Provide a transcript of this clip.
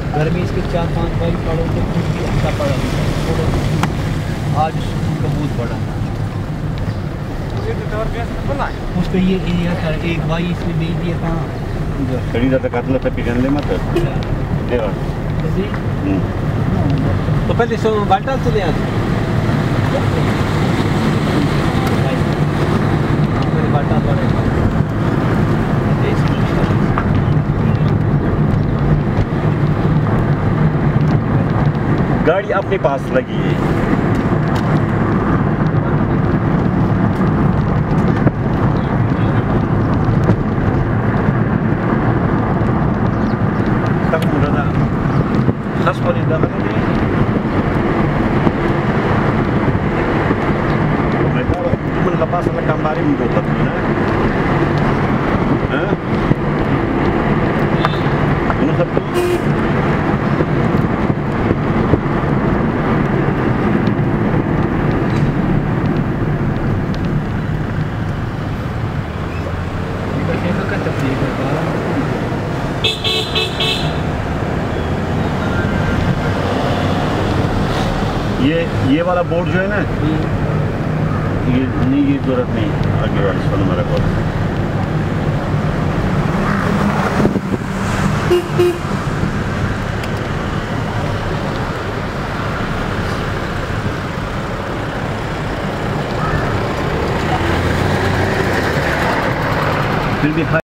घर में इसके 4-5 भाई पढ़ो तो खुद भी अच्छा पढ़ा लिखा। आज स्कूल का बहुत बड़ा है उसका। ये एरिया था, एक भाई इसने भेज दिया कहाँ खरीदा था कतला तक ले मत देवा तो पहले सो बाटा चले आज मेरे बाटा पड़ेगा गाड़ी अपने पास लगी है। तब मुझे खस पर इंदा मैंने मैं तो तुम लपास वाला काम बारे में बोलता थी ना हाँ उन्हें सब ये वाला बोर्ड जो है ना ये नहीं, ये जरूरत नहीं आगे वाले सोन हमारा कॉल फिर भी